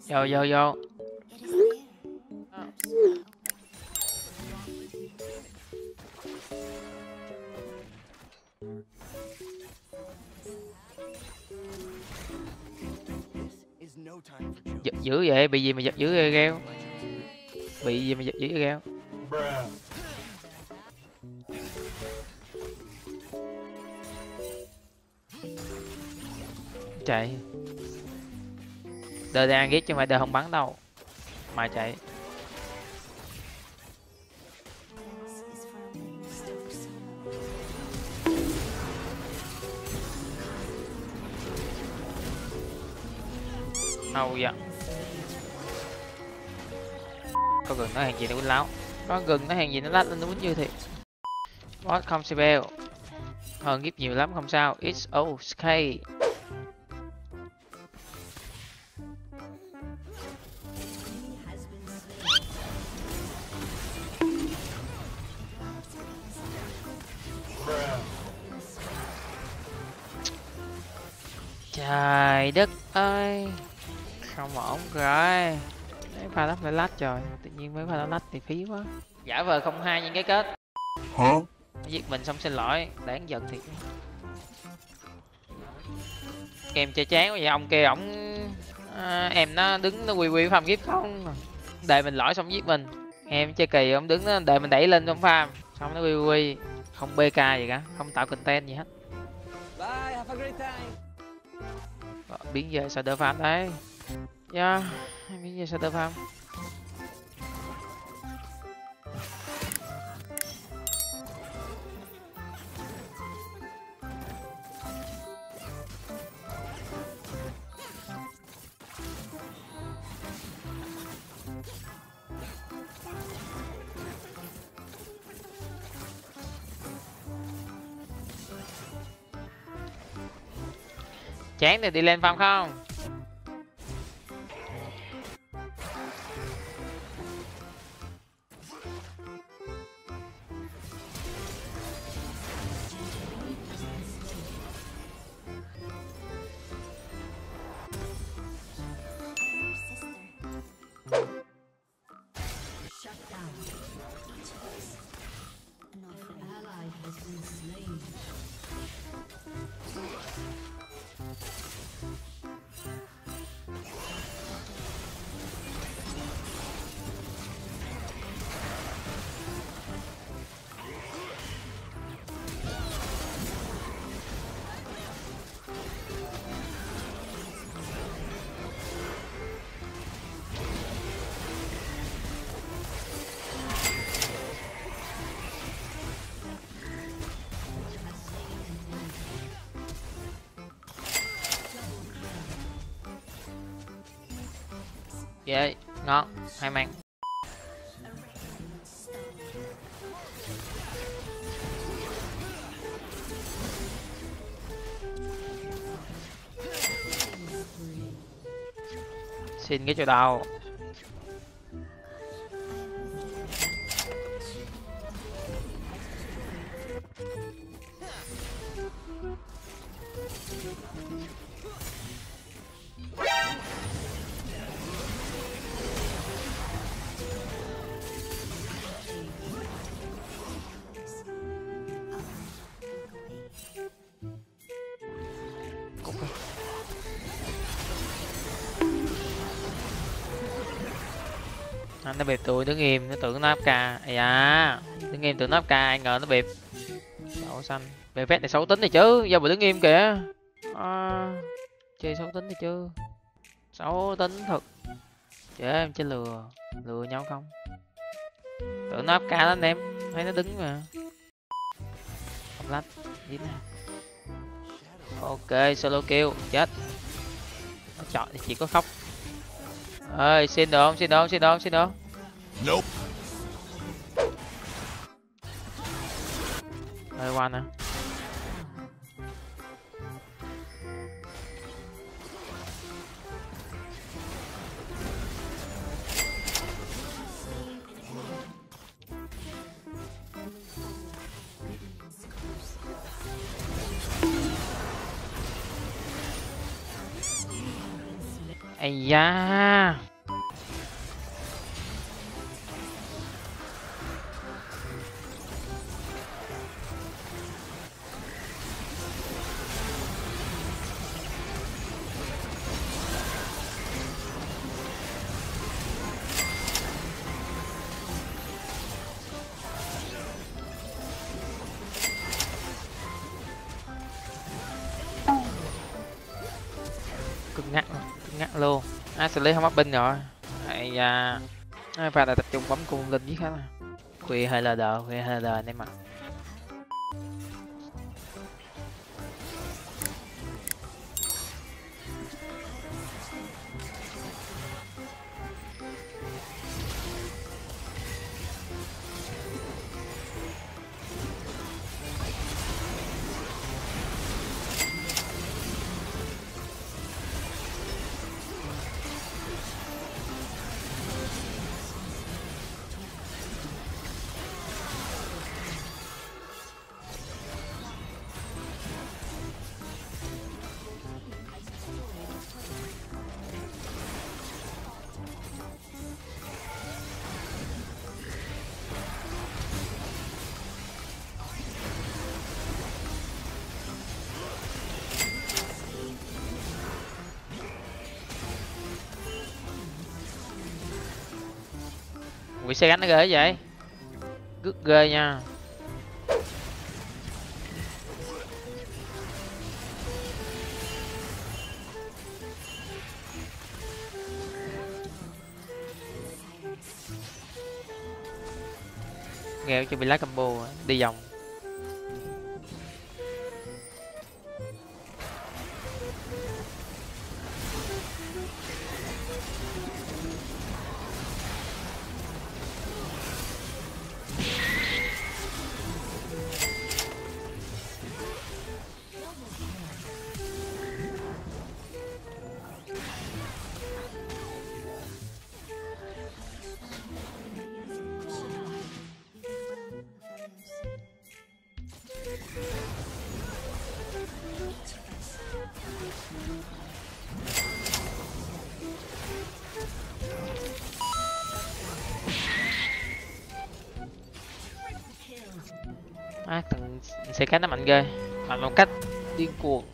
Vô vô vô. Giật dữ vậy, bị gì mà giật dữ ghê gheo. Bị gì mà giật dữ gheo. Chạy. Đờ đang ghét chứ mà đờ không bắn đâu. Mà chạy. Đâu vậy? Có gừng nó hàng gì nó quýnh láo. Có gừng nó hàng gì nó lách lên nó quýnh như thiệt. Boss không spell. Hơn giết nhiều lắm không sao. It's okay. Trời đất ơi. Không ổn rồi. Mấy pha lắp lại lách trời. Tự nhiên mấy pha lách thì phí quá. Giả vờ không hai những cái kết. Hả? Giết mình xong xin lỗi. Đáng giận thiệt. Em chơi chán quá vậy. Ông kia ổng em nó đứng nó quy farm kiếp không. Đợi mình lỗi xong giết mình. Em chơi kỳ ông đứng nó đợi mình đẩy lên trong farm. Xong nó quy không BK gì cả. Không tạo content gì hết. Bye, have a great time. Biến về sao đỡ farm đấy. Yeah, biến về sao đỡ farm. Chán thì đi lên farm không? Vậy, ngon, hai mang. Xin cái chỗ đầu. Anh nó bịp tôi đứng im, nó tưởng nó áp ca. Ây da, đứng im tưởng nó áp ca, ai ngờ nó bịp. Đậu xanh. Bề phép này xấu tính này chứ, do mà đứng im kìa. Chơi xấu tính này chứ. Xấu tính thật. Trời ơi, em chơi lừa nhau không? Tưởng nó áp ca đó anh em, thấy nó đứng mà. Không lách, dính. Ok, solo kill, chết. Chọn thì chỉ có khóc. Ơi, xin được không, xin được không, xin được không, xin được không? Nope. Ơi, one nè. Ây da. Cưng ngắt luôn. Xử lý không up binh rồi. Ây da. Pha là tập trung bấm cung linh với khác. Khuya hay là đờ, anh em ạ. Quỷ xe gánh nó ghê vậy, rất ghê nha. Nghèo cho bị lá combo đi vòng. Thằng xe cách nó mạnh ghê, mạnh một cách điên cuồng.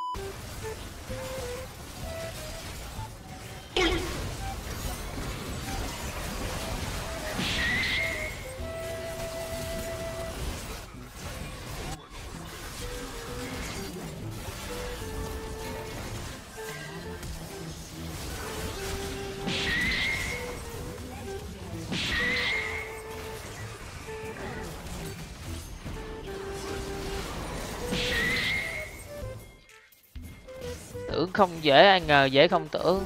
Tưởng không dễ, ai ngờ dễ không tưởng.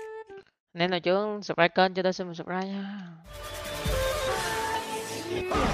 Nếu nào chứ subscribe kênh cho tôi xin một subscribe nha.